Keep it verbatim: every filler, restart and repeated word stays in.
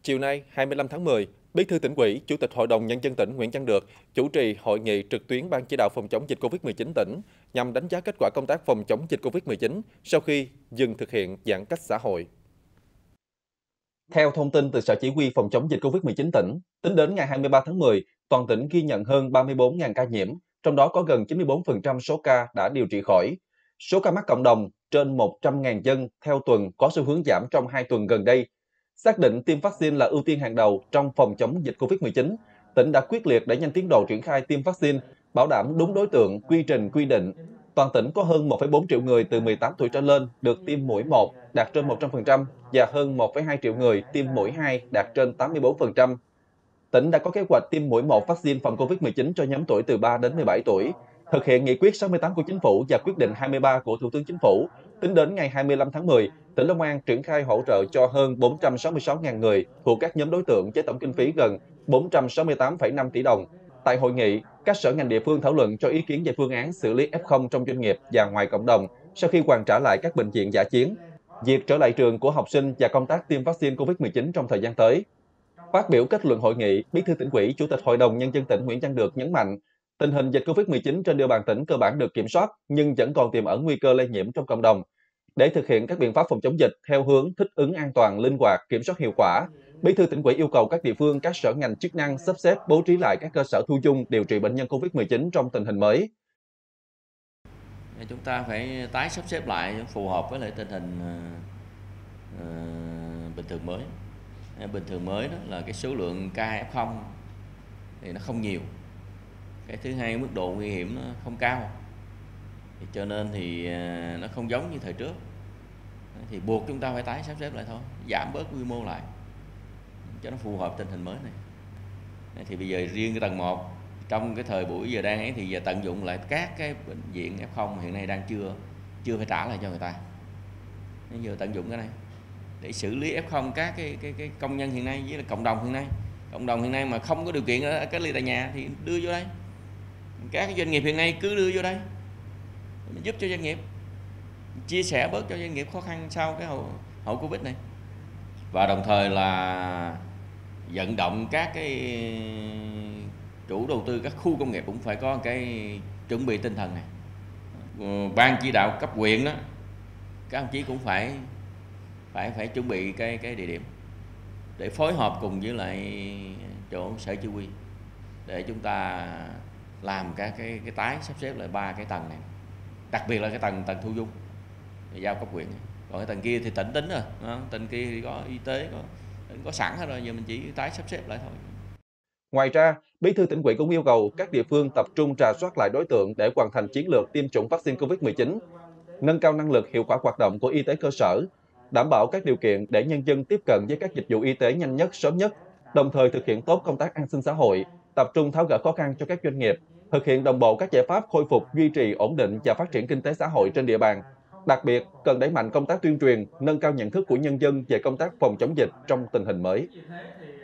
Chiều nay, hai mươi lăm tháng mười, Bí thư Tỉnh ủy, Chủ tịch Hội đồng Nhân dân tỉnh Nguyễn Văn Được chủ trì hội nghị trực tuyến Ban chỉ đạo phòng chống dịch Covid mười chín tỉnh nhằm đánh giá kết quả công tác phòng chống dịch Covid mười chín sau khi dừng thực hiện giãn cách xã hội. Theo thông tin từ Sở Chỉ huy phòng chống dịch Covid mười chín tỉnh, tính đến ngày hai mươi ba tháng mười, toàn tỉnh ghi nhận hơn ba mươi tư nghìn ca nhiễm, trong đó có gần chín mươi tư phần trăm số ca đã điều trị khỏi. Số ca mắc cộng đồng trên một trăm nghìn dân theo tuần có xu hướng giảm trong hai tuần gần đây. Xác định tiêm vaccine là ưu tiên hàng đầu trong phòng chống dịch Covid mười chín, tỉnh đã quyết liệt đẩy nhanh tiến độ triển khai tiêm vaccine, bảo đảm đúng đối tượng, quy trình quy định. Toàn tỉnh có hơn một phẩy bốn triệu người từ mười tám tuổi trở lên được tiêm mũi một, đạt trên một trăm phần trăm, và hơn một phẩy hai triệu người tiêm mũi hai, đạt trên tám mươi tư phần trăm. Tỉnh đã có kế hoạch tiêm mũi một vaccine phòng Covid mười chín cho nhóm tuổi từ ba đến mười bảy tuổi, thực hiện nghị quyết sáu mươi tám của Chính phủ và quyết định hai mươi ba của Thủ tướng Chính phủ. Tính đến ngày hai mươi lăm tháng mười, tỉnh Long An triển khai hỗ trợ cho hơn bốn trăm sáu mươi sáu nghìn người thuộc các nhóm đối tượng với tổng kinh phí gần bốn trăm sáu mươi tám phẩy năm tỷ đồng. Tại hội nghị, các sở ngành địa phương thảo luận cho ý kiến về phương án xử lý ép không trong doanh nghiệp và ngoài cộng đồng sau khi hoàn trả lại các bệnh viện dã chiến, việc trở lại trường của học sinh và công tác tiêm vaccine Covid mười chín trong thời gian tới. Phát biểu kết luận hội nghị, Bí thư Tỉnh ủy, Chủ tịch Hội đồng Nhân dân tỉnh Nguyễn Văn Được nhấn mạnh, tình hình dịch Covid mười chín trên địa bàn tỉnh cơ bản được kiểm soát, nhưng vẫn còn tiềm ẩn nguy cơ lây nhiễm trong cộng đồng. Để thực hiện các biện pháp phòng chống dịch theo hướng thích ứng an toàn, linh hoạt, kiểm soát hiệu quả, Bí thư Tỉnh ủy yêu cầu các địa phương, các sở ngành chức năng sắp xếp bố trí lại các cơ sở thu dung điều trị bệnh nhân Covid mười chín trong tình hình mới. Chúng ta phải tái sắp xếp lại phù hợp với lại tình hình uh, bình thường mới. Bình thường mới đó là cái số lượng ca ép không thì nó không nhiều, cái thứ hai mức độ nguy hiểm nó không cao, thì cho nên thì nó không giống như thời trước, thì buộc chúng ta phải tái sắp xếp lại thôi, giảm bớt quy mô lại cho nó phù hợp tình hình mới này. Thì bây giờ riêng cái tầng một, trong cái thời buổi giờ đang ấy thì giờ tận dụng lại các cái bệnh viện ép không hiện nay đang chưa chưa phải trả lại cho người ta, bây giờ tận dụng cái này để xử lý ép không các cái, cái, cái công nhân hiện nay với là cộng đồng hiện nay. Cộng đồng hiện nay mà không có điều kiện ở cách ly tại nhà thì đưa vô đây. Các cái doanh nghiệp hiện nay cứ đưa vô đây, mình giúp cho doanh nghiệp, chia sẻ bớt cho doanh nghiệp khó khăn sau cái hậu, hậu Covid này. Và đồng thời là vận động các cái chủ đầu tư các khu công nghiệp cũng phải có cái chuẩn bị tinh thần này. Ban chỉ đạo cấp huyện đó, các ông chí cũng phải phải phải chuẩn bị cái cái địa điểm để phối hợp cùng với lại chỗ sở chỉ huy để chúng ta làm các cái cái tái sắp xếp lại ba cái tầng này, đặc biệt là cái tầng tầng thu dung giao cấp huyện, còn cái tầng kia thì tỉnh tính rồi, tầng kia thì có y tế có có sẵn hết rồi, giờ mình chỉ tái sắp xếp lại thôi. Ngoài ra, Bí thư Tỉnh ủy cũng yêu cầu các địa phương tập trung rà soát lại đối tượng để hoàn thành chiến lược tiêm chủng vaccine Covid mười chín, nâng cao năng lực hiệu quả hoạt động của y tế cơ sở, đảm bảo các điều kiện để nhân dân tiếp cận với các dịch vụ y tế nhanh nhất, sớm nhất, đồng thời thực hiện tốt công tác an sinh xã hội, tập trung tháo gỡ khó khăn cho các doanh nghiệp, thực hiện đồng bộ các giải pháp khôi phục, duy trì, ổn định và phát triển kinh tế xã hội trên địa bàn. Đặc biệt, cần đẩy mạnh công tác tuyên truyền, nâng cao nhận thức của nhân dân về công tác phòng chống dịch trong tình hình mới.